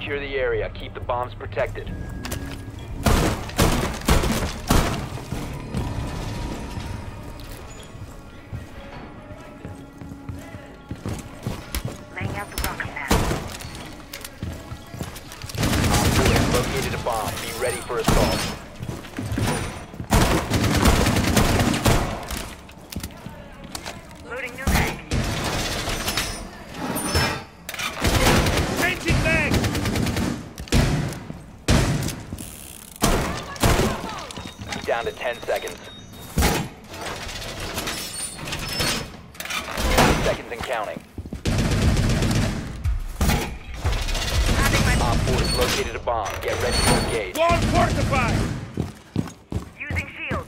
Secure the area. Keep the bombs protected. Laying out the rocket pad. Op 4 has located a bomb. Be ready for assault. Loading new mag. Changing mag! Down to 10 seconds. 10 seconds and counting. Having my Op 4 has located a bomb. Get ready to engage. Wall fortified! using shield.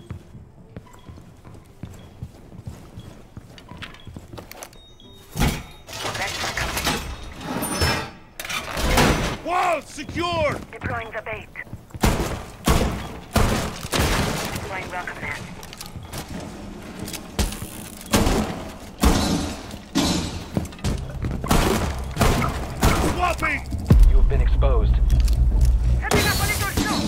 Ready for company. Wall secure! Deploying the bait. Deploying rocket pad. Swapping! You have been exposed. Setting up a little show.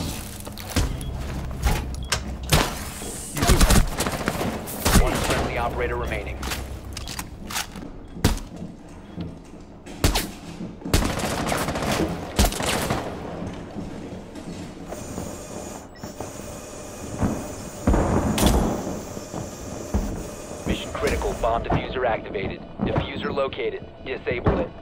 One friendly operator remaining. Mission critical. Bomb diffuser activated. Diffuser located. Disable it.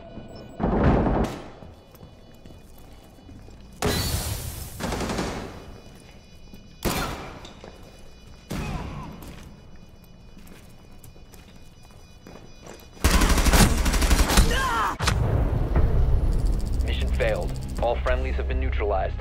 Mission failed. All friendlies have been neutralized.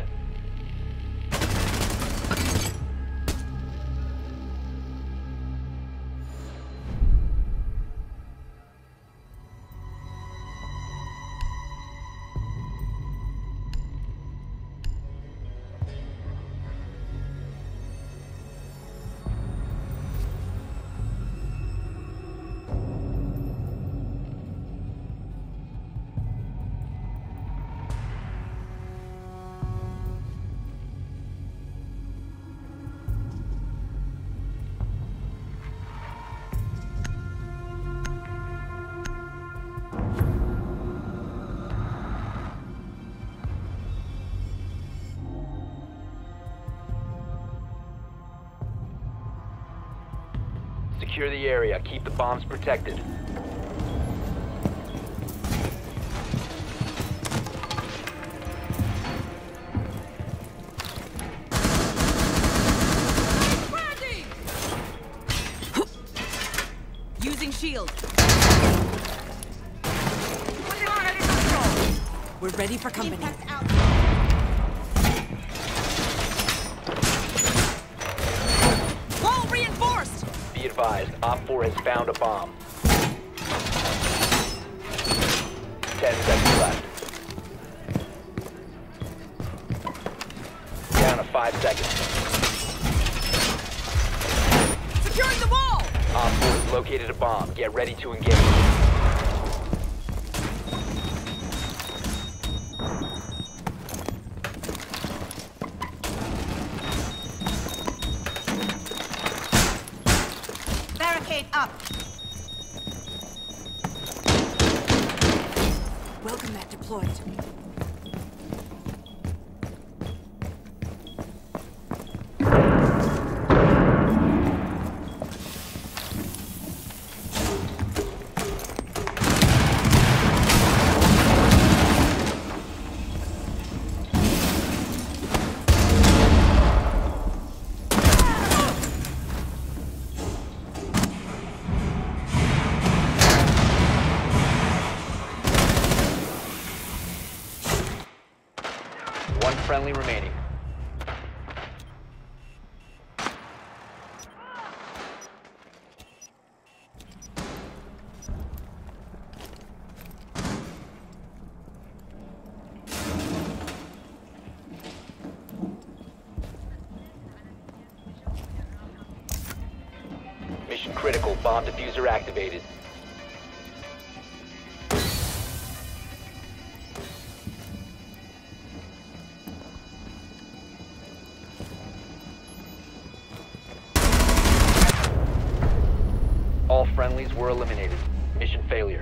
Secure the area. Keep the bombs protected. Using shield. Putting on a little show. We're ready for company. Wall reinforced! Be advised, Op 4 has found a bomb. 10 seconds left. Down to 5 seconds. Securing the wall! Op 4 has located a bomb. Get ready to engage. Barricade up! Welcome mat deployed. One friendly remaining. Mission critical. Bomb diffuser activated. friendlies were eliminated. Mission failure.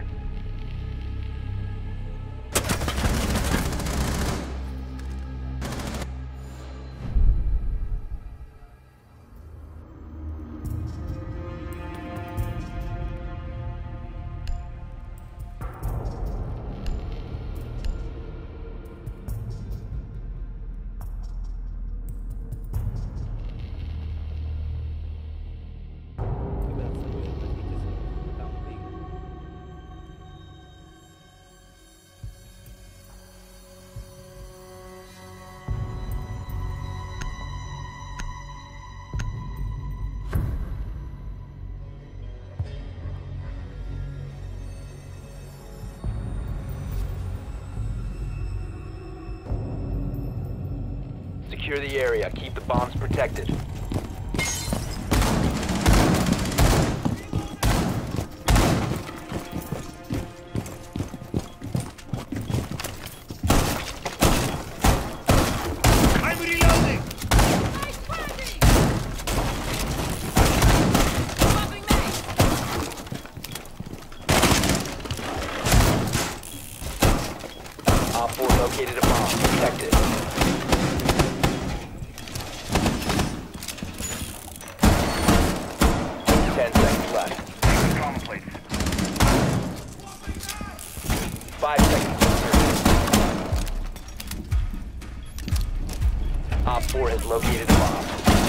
Secure the area. Keep the bombs protected. I'm reloading! Op 4 located a bomb. Protect it. Commonplace. 5 seconds. Op 4 has located a bomb.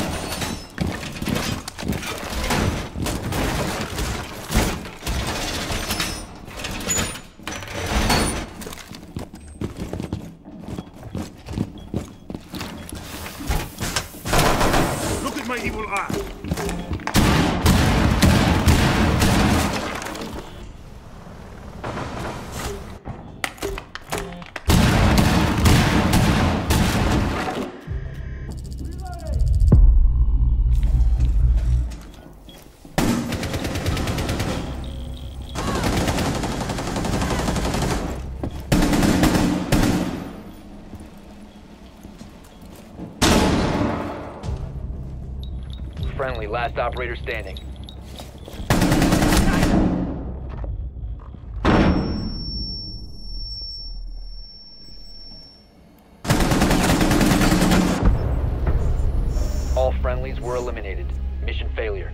Look at my evil eye! Friendly, last operator standing. All friendlies were eliminated. Mission failure.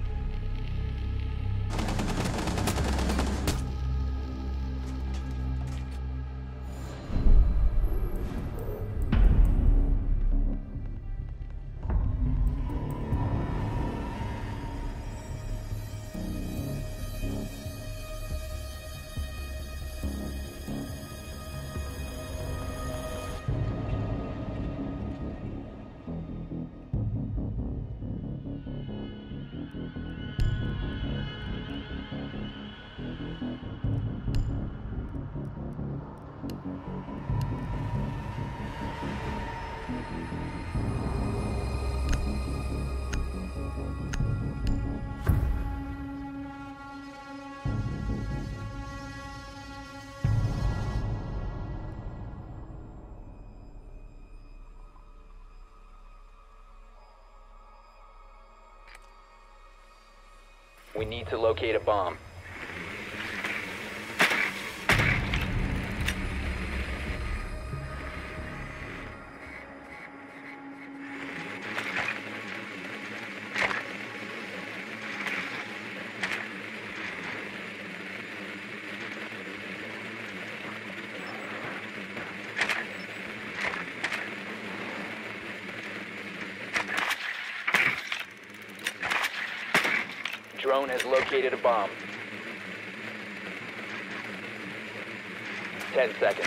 We need to locate a bomb. Drone has located a bomb. 10 seconds.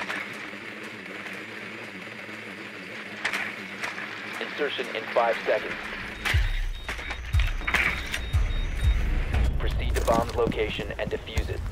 Insertion in 5 seconds. Proceed to bomb's location and defuse it.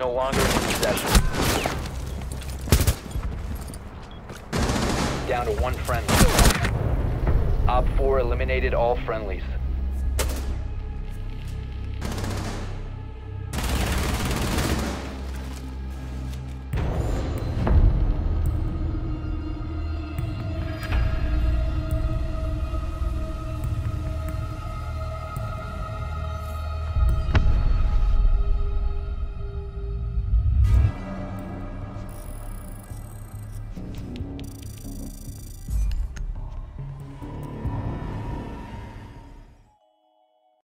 no longer in possession. Down to one friendly. Op 4 eliminated all friendlies.